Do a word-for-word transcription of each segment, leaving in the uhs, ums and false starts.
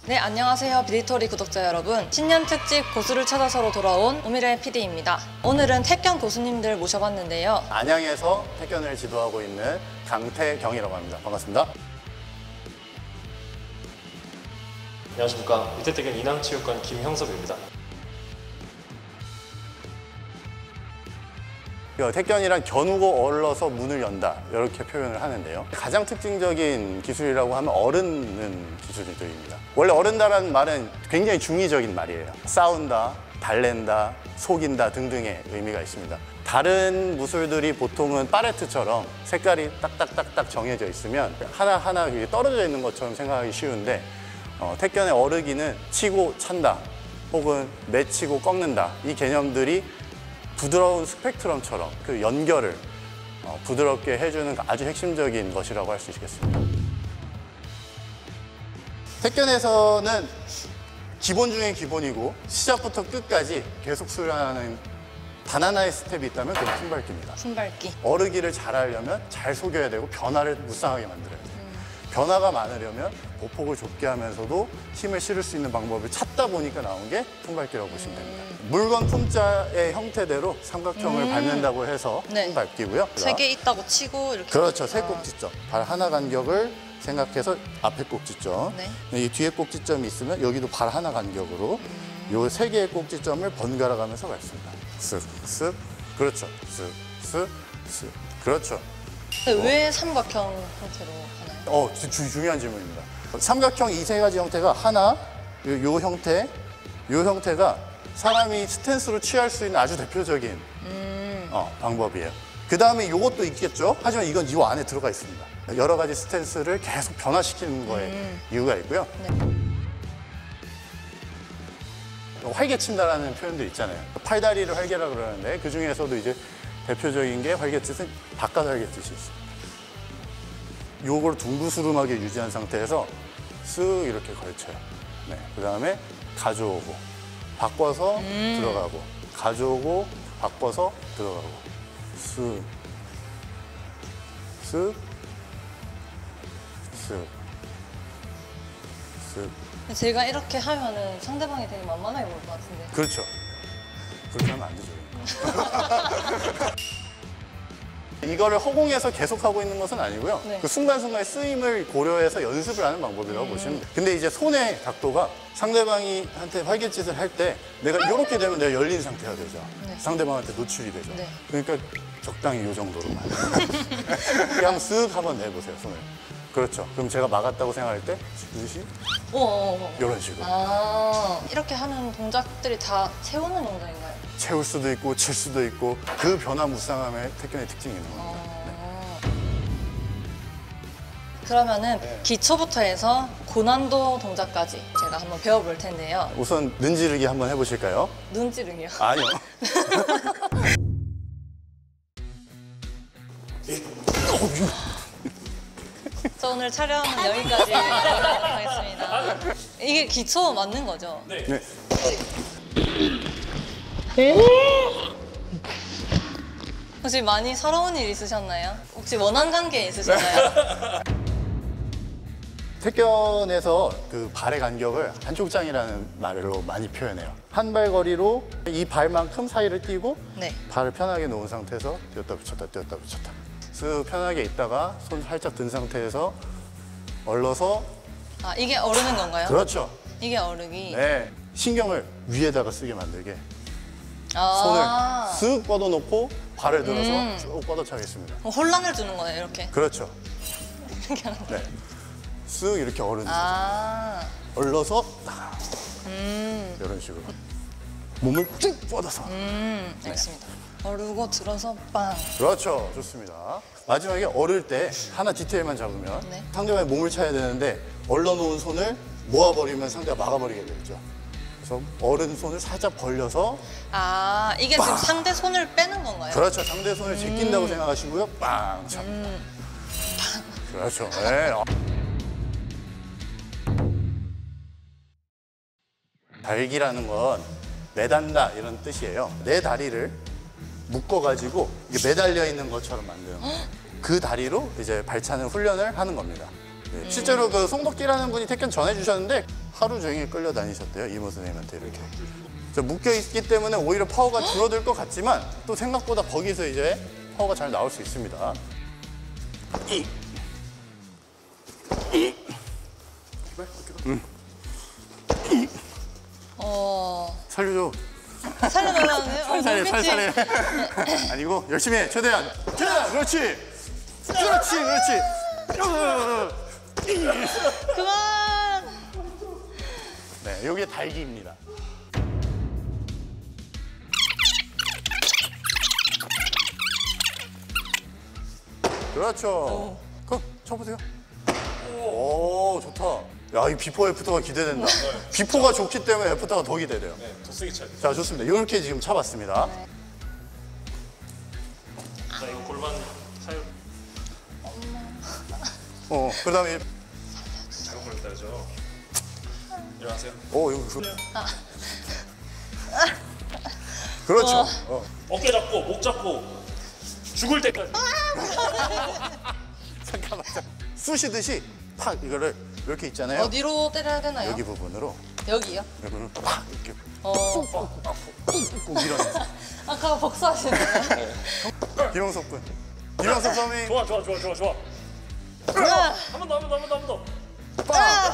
네, 안녕하세요 비디토리 구독자 여러분. 신년 특집 고수를 찾아서로 돌아온 오미래 피디입니다. 오늘은 태견 고수님들 모셔봤는데요. 안양에서 태견을 지도하고 있는 강태경이라고 합니다. 반갑습니다. 안녕하십니까. 이태태견 인왕체육관 김형섭입니다. 태견이란 겨누고 얼러서 문을 연다 이렇게 표현을 하는데요. 가장 특징적인 기술이라고 하면 어른는 기술들입니다. 원래 어른다라는 말은 굉장히 중의적인 말이에요. 싸운다, 달랜다, 속인다 등등의 의미가 있습니다. 다른 무술들이 보통은 파레트처럼 색깔이 딱딱딱딱 정해져 있으면 하나하나 떨어져 있는 것처럼 생각하기 쉬운데 어, 태견의 어르기는 치고 찬다 혹은 맺히고 꺾는다 이 개념들이 부드러운 스펙트럼처럼 그 연결을 어, 부드럽게 해주는 아주 핵심적인 것이라고 할 수 있겠습니다. 태견에서는 기본 중에 기본이고 시작부터 끝까지 계속 수련하는 단 하나의 스텝이 있다면 그건 품밟기입니다. 품밟기. 어르기를 잘 하려면 잘 속여야 되고 변화를 무쌍하게 만들어야 돼요. 음. 변화가 많으려면 보폭을 좁게 하면서도 힘을 실을 수 있는 방법을 찾다 보니까 나온 게 품밟기라고 음. 보시면 됩니다. 물건 품자의 형태대로 삼각형을 음. 밟는다고 해서 네. 품밟기고요. 세 개 있다고 치고 이렇게. 그렇죠. 세 꼭지점. 발 하나 간격을 생각해서 앞에 꼭지점. 네. 이 뒤에 꼭지점이 있으면 여기도 발 하나 간격으로 음. 요 세 개의 꼭지점을 번갈아 가면서 밟습니다. 쓱, 쓱. 그렇죠. 쓱, 쓱, 쓱. 그렇죠. 근데 왜 삼각형 형태로 하나요? 어, 주, 중요한 질문입니다. 삼각형 이 세 가지 형태가 하나, 요, 요 형태, 요 형태가 사람이 스탠스로 취할 수 있는 아주 대표적인 음. 어, 방법이에요. 그 다음에 요것도 있겠죠. 하지만 이건 이 안에 들어가 있습니다. 여러 가지 스탠스를 계속 변화시키는 거에 음. 이유가 있고요. 네. 활개친다라는 표현들 있잖아요. 팔다리를 활개라 그러는데 그 중에서도 이제 대표적인 게 활개짓은 바깥 활개짓이 있어요. 요걸 둥그스름하게 유지한 상태에서 쓱 이렇게 걸쳐요. 네. 그 다음에 가져오고 바꿔서 음. 들어가고 가져오고 바꿔서 들어가고 쓱 쓱 쓱 쓱 제가 이렇게 하면은 상대방이 되게 만만하게 볼 것 같은데. 그렇죠. 그렇게 하면 안 되죠. 이거를 허공에서 계속 하고 있는 것은 아니고요. 네. 그 순간순간의 쓰임을 고려해서 연습을 하는 방법이라고 음. 보시면 돼요. 근데 이제 손의 각도가 상대방이 한테 활개짓을 할 때 내가 이렇게 되면 내가 열린 상태가 되죠. 네. 상대방한테 노출이 되죠. 네. 그러니까 적당히 이 정도로만. 그냥 쓱 한번 내보세요, 손을. 그렇죠. 그럼 제가 막았다고 생각할 때 듯이 이런 식으로. 아, 이렇게 하는 동작들이 다 채우는 동작인가요? 채울 수도 있고 칠 수도 있고 그 변화무쌍함의 태견의 특징이 있는 겁니다. 아... 네. 그러면은 네. 기초부터 해서 고난도 동작까지 제가 한번 배워볼 텐데요. 우선 눈지르기 한번 해보실까요? 눈지르기요? 아니요. 저 오늘 촬영은 여기까지 하겠습니다. 이게 기초 맞는 거죠? 네. 네. 혹시 많이 서러운 일 있으셨나요? 혹시 원한 관계 있으셨나요? 태견에서 그 발의 간격을 한쪽장이라는 말로 많이 표현해요. 한 발 거리로 이 발만큼 사이를 띄고 네. 발을 편하게 놓은 상태에서 뛰었다 붙였다 뛰었다 붙였다. 쓱 편하게 있다가 손 살짝 든 상태에서 얼러서. 아, 이게 어르는 건가요? 그렇죠. 이게 어르기. 네. 신경을 위에다가 쓰게 만들게 아 손을 쓱 뻗어놓고 발을 들어서 음. 쭉 뻗어차겠습니다. 혼란을 주는 거예요, 이렇게? 그렇죠. 이렇게 하는 거예요? 네. 쓱 이렇게 어르는 아 얼러서 음. 이런 식으로 몸을 쭉 뻗어서. 음, 알겠습니다. 네. 어르고 들어서 빵. 그렇죠. 좋습니다. 마지막에 어를 때 하나 디테일만 잡으면 네. 상대방의 몸을 차야 되는데 얼러놓은 손을 모아버리면 상대가 막아버리게 되죠. 그래서 어른 손을 살짝 벌려서. 아, 이게 빵! 지금 상대 손을 빼는 건가요? 그렇죠. 상대 손을 제낀다고 음. 생각하시고요. 빵! 잡니다. 음. 그렇죠. 네. 달기라는 건 매단다 이런 뜻이에요. 내 다리를 묶어가지고 이게 매달려 있는 것처럼 만드는 거예요. 그 다리로 이제 발차는 훈련을 하는 겁니다. 네, 실제로 그 송덕기라는 분이 태견 전해주셨는데 하루 종일 끌려다니셨대요. 이모 선생님한테 이렇게. 저 묶여있기 때문에 오히려 파워가 줄어들 것 같지만 또 생각보다 거기서 이제 파워가 잘 나올 수 있습니다. 이. 이. 음. 이. 어. 살려줘. 살려달라는데요? 어, 살살해, 눈빛이. 살살해. 아니고 열심히 해. 최대한. 최대한. 그렇지. 그렇지, 그렇지. 그만! 네, 요게 달기입니다. 그렇죠. 그럼 쳐보세요. 오, 좋다. 야, 이 비포 애프터가 기대된다. 비포가 좋기 때문에 애프터가 더 기대돼요. 네, 더 세게 쳐야 돼요. 자, 좋습니다. 이렇게 지금 차봤습니다. 자, 이거 골반 사용 어, 그 다음에, 작업 걸렸다 그죠? 일어나세요. 오, 이거. 그... 그렇죠. 어. 어깨 잡고 목 잡고 죽을 때까지. 잠깐만. 쑤시듯이 팍 이거를 이렇게 있잖아요. 어디로 때려야 되나요? 여기 부분으로. 여기요? 여기를 팍 이렇게 어. 꾹꾹 밀어내서. 아까 복수하시네요. 김영석 군. 김영석 선생님. 좋아 좋아 좋아 좋아 좋아. 아! 한 번 더 한 번 더 한 번 더 한 번 더. 빡!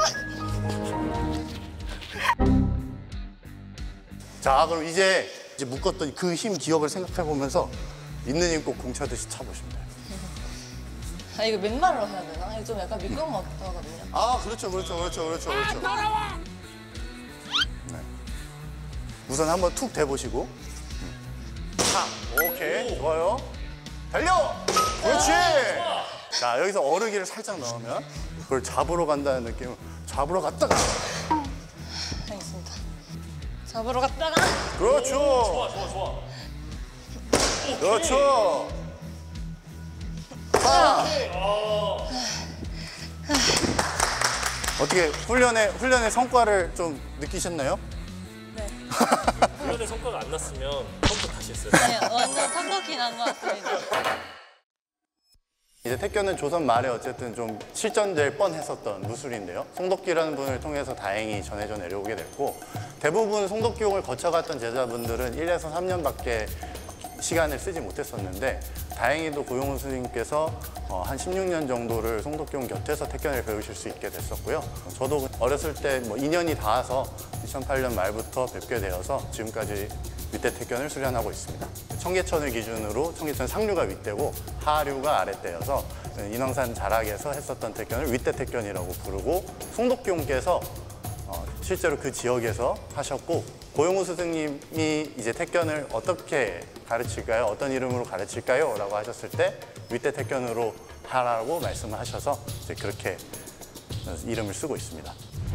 자, 그럼 이제 이제 묶었던 그 힘 기억을 생각해 보면서 있는 힘 꼭 공차듯이 차보시면 돼요. 아, 이거 맨발로 해야 되나? 이거 좀 약간 미끄러운 것 같기도 하거든요. 아, 그렇죠, 그렇죠, 그렇죠, 그렇죠, 그렇죠. 네. 우선 한번 툭 대보시고. 탁, 오케이, 좋아요. 달려! 그렇지! 자, 여기서 어르기를 살짝 넣으면 그걸 잡으러 간다는 느낌으로 잡으러 갔다가. 알겠습니다. 잡으러 갔다가. 그렇죠. 좋아 좋아 좋아. 그렇죠. 아. 어떻게 훈련의 훈련의 성과를 좀 느끼셨나요? 네. 훈련의 성과가 안 났으면 처음부터 다시 했어요. 네, 완전 턱덕이 난 것 같습니다. 이제 태권은 조선 말에 어쨌든 좀 실전될 뻔했었던 무술인데요. 송덕기라는 분을 통해서 다행히 전해져 내려오게 됐고, 대부분 송덕기용을 거쳐갔던 제자분들은 일에서 삼 년밖에 시간을 쓰지 못했었는데, 다행히도 고용훈 스님께서 한 십육 년 정도를 송덕기용 곁에서 태권을 배우실 수 있게 됐었고요. 저도 어렸을 때 뭐 인연이 닿아서 이천팔 년 말부터 뵙게 되어서 지금까지 윗대 태권을 수련하고 있습니다. 청계천을 기준으로 청계천 상류가 윗대고 하류가 아랫대여서 인왕산 자락에서 했었던 태권을 윗대 태권이라고 부르고, 송덕기용께서 어, 실제로 그 지역에서 하셨고, 고용우 스승님이 이제 태권을 어떻게 가르칠까요? 어떤 이름으로 가르칠까요? 라고 하셨을 때 윗대 태권으로 하라고 말씀을 하셔서 이제 그렇게 이름을 쓰고 있습니다.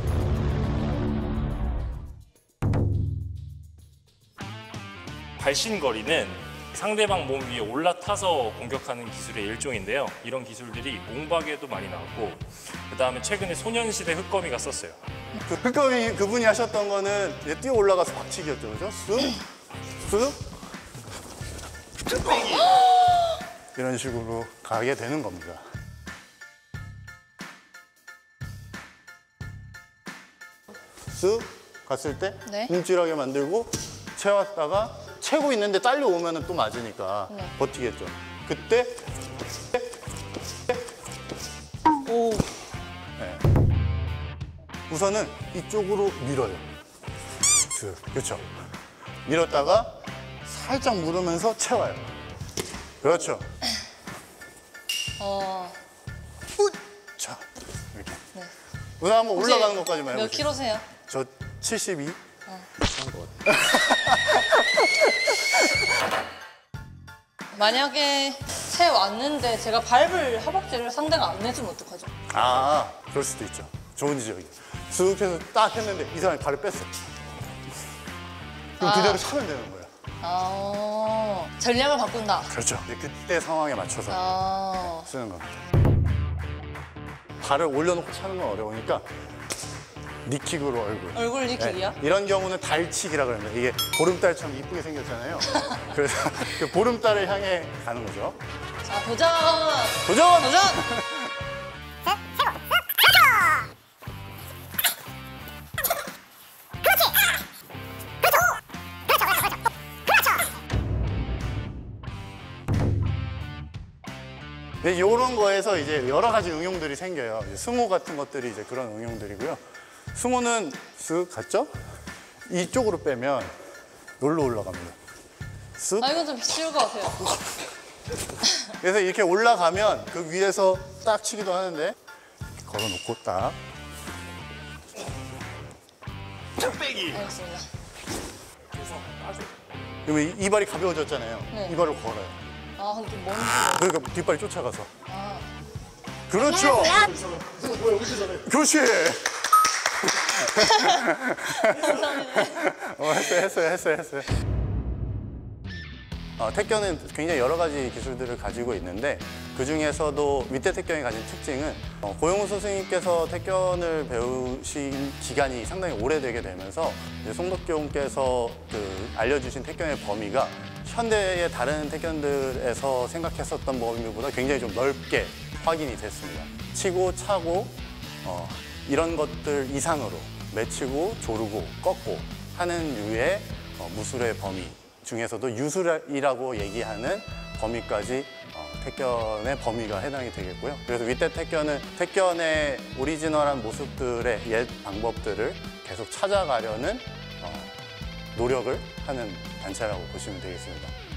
발신거리는 상대방 몸 위에 올라타서 공격하는 기술의 일종인데요. 이런 기술들이 몽박에도 많이 나왔고, 그 다음에 최근에 소년시대 흑거미가 썼어요. 그 흑검이 그분이 하셨던 거는 이제 뛰어 올라가서 박치기였죠, 그죠? 쓱, 쓱, 이런 식으로 가게 되는 겁니다. 쓱 갔을 때 네. 움찔하게 만들고 채웠다가 채고 있는데 딸려오면 또 맞으니까 네. 버티겠죠. 그때 오. 네. 우선은 이쪽으로 밀어요. 쓱, 그렇죠. 밀었다가 살짝 물으면서 채워요. 그렇죠. 어. 자, 이렇게. 네. 우선 한번 혹시 올라가는 것까지만 몇 해보세요. 킬로세요? 저 칠십이. 만약에 채 왔는데 제가 밟을 허벅지를 상대가 안 내주면 어떡하죠? 아, 그럴 수도 있죠. 좋은 지적이에요. 쑥 해서 딱 했는데 이 사람이 발을 뺐어. 그럼 아. 그대로 차면 되는 거예요. 아, 전략을 바꾼다. 그렇죠. 근데 그때 상황에 맞춰서 아, 쓰는 겁니다. 발을 올려놓고 차는 건 어려우니까 니킥으로 얼굴. 얼굴 리킥이요? 네, 이런 경우는 달치기라고 합니다. 이게 보름달처럼 이쁘게 생겼잖아요. 그래서 그 보름달을 향해 가는 거죠. 자, 도전! 도전! 도전! 근데 이런 거에서 이제 여러 가지 응용들이 생겨요. 이제 승호 같은 것들이 이제 그런 응용들이고요. 승호는 쓱 갔죠? 이쪽으로 빼면 놀러 올라갑니다. 쓱. 아, 이건 좀 쉬울 것 같아요. 그래서 이렇게 올라가면 그 위에서 딱 치기도 하는데 걸어놓고 딱. 알겠습니다. 그래서 아주 그러면 이- 이발이 가벼워졌잖아요. 네. 이발을 걸어요. 아, 근데 뭔지. 그러니까 뒷발이 쫓아가서. 아, 그렇죠. 그렇지. 어, 했어요, 했어요, 했어요, 했어요. 어, 태권은 굉장히 여러 가지 기술들을 가지고 있는데 그 중에서도 윗대 태권이 가진 특징은 어, 고영우 선생님께서 태권을 배우신 기간이 상당히 오래되게 되면서 이제 송덕교님께서 그 알려주신 태권의 범위가 현대의 다른 태권들에서 생각했었던 범위보다 굉장히 좀 넓게 확인이 됐습니다. 치고 차고 어, 이런 것들 이상으로 매치고 조르고 꺾고 하는 류의 어, 무술의 범위 중에서도 유술이라고 얘기하는 범위까지 어, 태권의 범위가 해당이 되겠고요. 그래서 윗대 태권은 태권의 오리지널한 모습들의 옛 방법들을 계속 찾아가려는 어, 노력을 하는 단체라고 보시면 되겠습니다.